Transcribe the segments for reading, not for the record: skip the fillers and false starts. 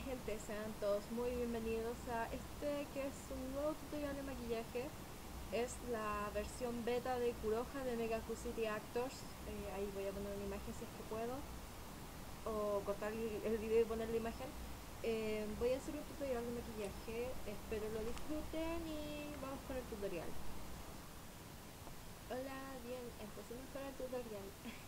gente, sean todos muy bienvenidos a este que es un nuevo tutorial de maquillaje. Es la versión beta de Kuroha de Megaku City Actors. Ahí voy a poner una imagen si es que puedo, o cortar el video y poner la imagen. Voy a hacer un tutorial de maquillaje, espero lo disfruten y vamos con el tutorial. Hola, bien, empecemos con el tutorial.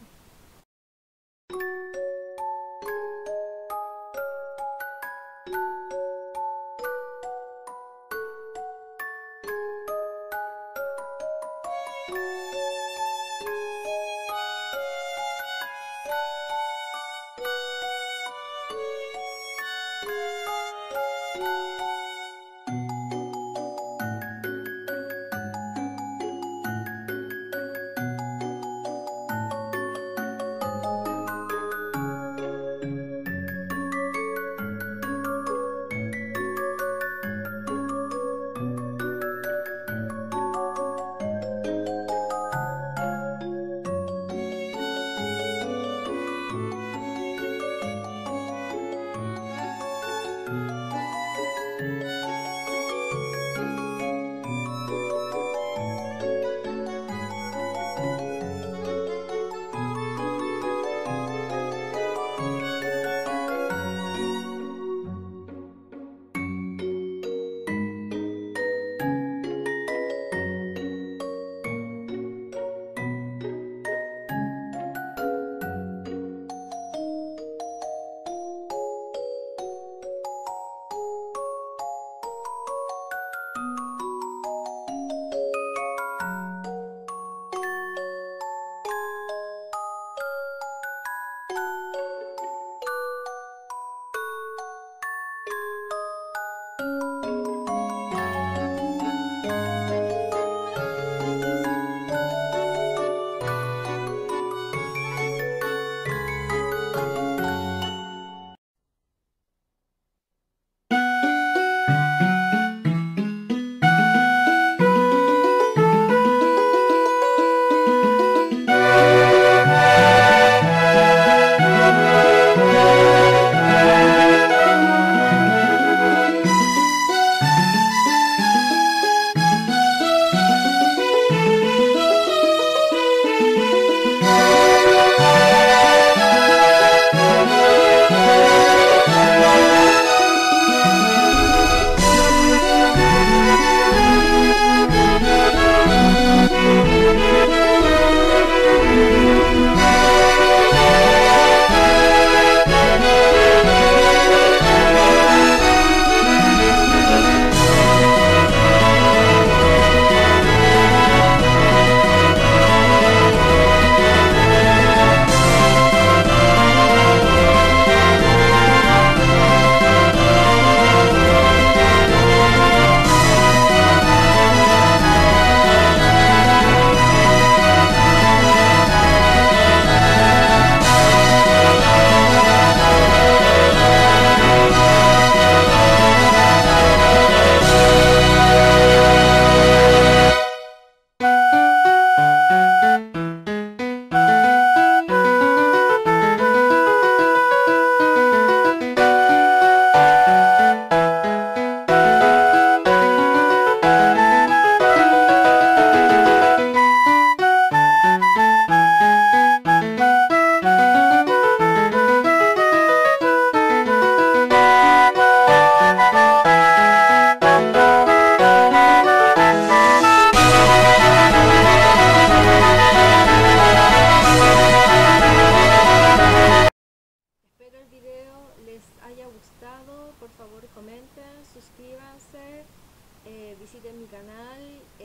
El video les haya gustado, por favor comenten, suscríbanse, visiten mi canal,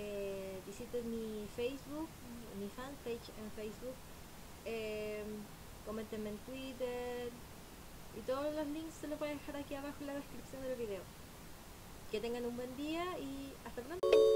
visiten mi Facebook, mi fanpage en Facebook, comentenme en Twitter y todos los links se los voy a dejar aquí abajo en la descripción del video. Que tengan un buen día y hasta pronto.